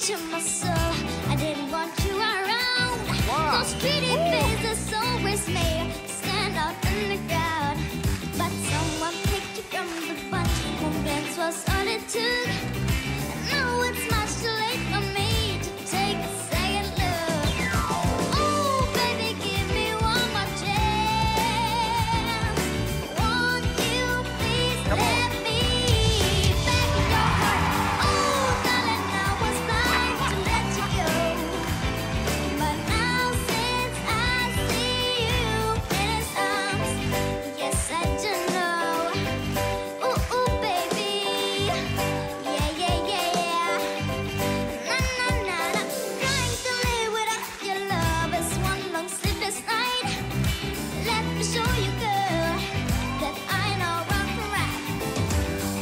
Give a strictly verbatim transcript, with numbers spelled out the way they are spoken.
to my soul. I didn't want you around. Wow. Those pretty faces always made you stand out in the crowd. But someone picked you from the bunch. Moments was all it took.